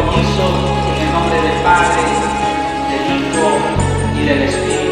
bautizo en el nombre del Padre, del Hijo y del Espíritu